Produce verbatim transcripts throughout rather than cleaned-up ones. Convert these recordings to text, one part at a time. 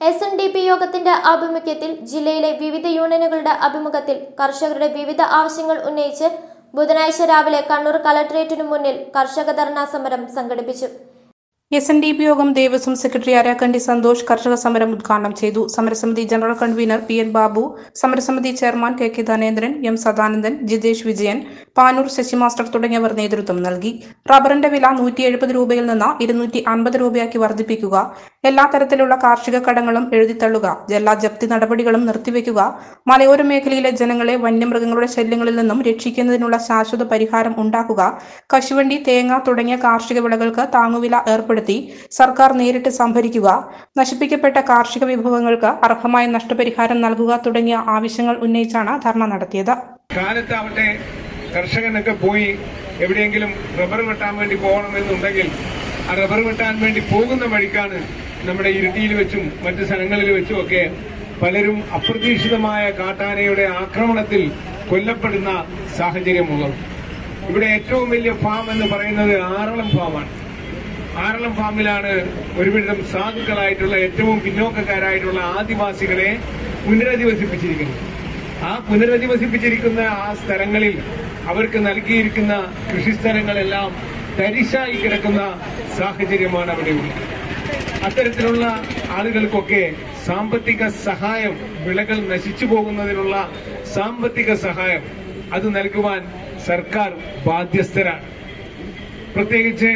S N D P യോഗത്തിന്റെ ആഭിമുഖ്യത്തിൽ ജില്ലയിലെ വിവിധ യൂണിയനുകളുടെ ആഭിമുഖ്യത്തിൽ കർഷകരുടെ വിവിധ ആവശ്യങ്ങൾ ഉന്നയിച്ച് ബുധനാഴ്ച രാവിലെ കണ്ണൂർ കളക്ടറേറ്റിനു മുന്നിൽ കർഷക ധർണാ സമരം സംഘടിപ്പിച്ചു. എസ് എൻ ഡി പി യോഗം ദേവസ്വം സെക്രട്ടറി അരാക്കണ്ടി സന്തോഷ് കർഷക സമരം ഉദ്ഘാടനം ചെയ്തു. സമരസമിതി general convener P N Babu, സമരസമിതി chairman K K Dhanendran, M Sadanandan, Jitesh Vijayan, Panoor Sasi master തുടങ്ങിയവർ നേതൃത്വം നൽകി. റബ്ബറിന്റെ വില നൂറ്റി എഴുപത് രൂപയിൽ നിന്ന് ഇരുന്നൂറ്റി അൻപത് രൂപയാക്കി വർദ്ധിപ്പിക്കുക, എല്ലാ തരത്തിലുള്ള കാർഷിക കടങ്ങളും എഴുതിത്തള്ളുക, എല്ലാ ജപ്തി നടപടികളും നിർത്തിവെക്കുക, മലയോര മേഖലയിലെ ജനങ്ങളെ വന്യമൃഗങ്ങളുടെ ശല്യങ്ങളിൽ നിന്നും രക്ഷിക്കുന്നതിനുള്ള ശാശ്വത പരിഹാരം ഉണ്ടാക്കുക, കശുവണ്ടി, തേങ്ങ തുടങ്ങിയ കാർഷിക വിളകൾക്ക് താങ്ങുവില ഏർപ്പെടുത്തി സർക്കാർ നേരിട്ട് സംഭരിക്കുക, നശിപ്പിക്കപ്പെട്ട കാർഷിക വിഭവങ്ങൾക്ക് അർഹമായ നഷ്ടപരിഹാരം നൽകുക തുടങ്ങിയ ആവശ്യങ്ങൾ ഉന്നയിച്ചാണ് ധർണ നടത്തിയത്. കാലത്താവട്ടെ കർഷകനൊക്കെ പോയി എവിടെയെങ്കിലും റബ്ബർ വെട്ടാൻ വേണ്ടി പോകണമെന്നുണ്ടെങ്കിൽ ആ റബ്ബർ വെട്ടാൻ വേണ്ടി പോകുന്ന വഴിക്കാണ് നമ്മുടെ ഇരിട്ടിയിൽ വെച്ചും മറ്റു സ്ഥലങ്ങളിൽ വെച്ചും ഒക്കെ പലരും അപ്രതീക്ഷിതമായ കാട്ടാനയുടെ ആക്രമണത്തിൽ കൊല്ലപ്പെടുന്ന സാഹചര്യമുള്ളത്. ഇവിടെ ഏറ്റവും വലിയ ഫാം എന്ന് പറയുന്നത് ആറളം ഫാമാണ്. ആറളം ഫാമിലാണ് ഒരുവിധം സാധുക്കളായിട്ടുള്ള ഏറ്റവും പിന്നോക്കക്കാരായിട്ടുള്ള ആദിവാസികളെ പുനരധിവസിപ്പിച്ചിരിക്കുന്നത്. ആ പുനരധിവസിപ്പിച്ചിരിക്കുന്ന ആ സ്ഥലങ്ങളിൽ അവർക്ക് നൽകിയിരിക്കുന്ന കൃഷിസ്ഥലങ്ങളെല്ലാം തരിശായി കിടക്കുന്ന സാഹചര്യമാണ് അവിടെയുള്ളത്. അത്തരത്തിലുള്ള ആളുകൾക്കൊക്കെ സാമ്പത്തിക സഹായം, വിളകൾ നശിച്ചു പോകുന്നതിനുള്ള സാമ്പത്തിക സഹായം അത് നൽകുവാൻ സർക്കാർ ബാധ്യസ്ഥരാണ്. പ്രത്യേകിച്ച്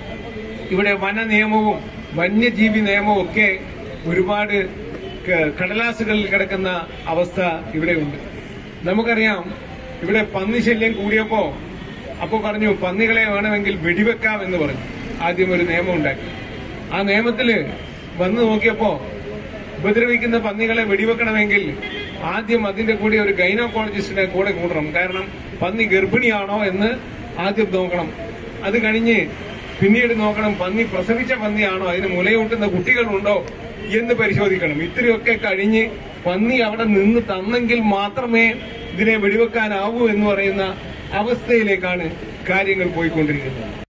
ഇവിടെ വന നിയമവും വന്യജീവി നിയമവും ഒക്കെ ഒരുപാട് കടലാസുകളിൽ കിടക്കുന്ന അവസ്ഥ ഇവിടെയുണ്ട്. നമുക്കറിയാം, ഇവിടെ പന്നി ശല്യം കൂടിയപ്പോ അപ്പൊ പറഞ്ഞു പന്നികളെ വേണമെങ്കിൽ വെടിവെക്കാം എന്ന് പറഞ്ഞു. ആദ്യം ഒരു നിയമം ഉണ്ടാക്കി. ആ നിയമത്തില് വന്നു നോക്കിയപ്പോ ഉപദ്രവിക്കുന്ന പന്നികളെ വെടിവെക്കണമെങ്കിൽ ആദ്യം അതിന്റെ കൂടെ ഒരു ഗൈനോക്കോളജിസ്റ്റിനെ കൂടെ കൂടണം. കാരണം പന്നി ഗർഭിണിയാണോ എന്ന് ആദ്യം നോക്കണം. അത് കഴിഞ്ഞ് പിന്നീട് നോക്കണം പന്നി പ്രസവിച്ച പന്നിയാണോ, അതിന് മുലയൂട്ടുന്ന കുട്ടികളുണ്ടോ എന്ന് പരിശോധിക്കണം. ഇത്രയൊക്കെ കഴിഞ്ഞ് പന്നി അവിടെ നിന്ന് തന്നെങ്കിൽ മാത്രമേ ഇതിനെ വെടിവെക്കാനാവൂ എന്ന് പറയുന്ന അവസ്ഥയിലേക്കാണ് കാര്യങ്ങൾ പോയിക്കൊണ്ടിരിക്കുന്നത്.